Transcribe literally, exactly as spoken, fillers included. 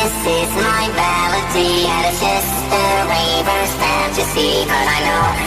This is my melody, and it's just a raver's fantasy. Cause I know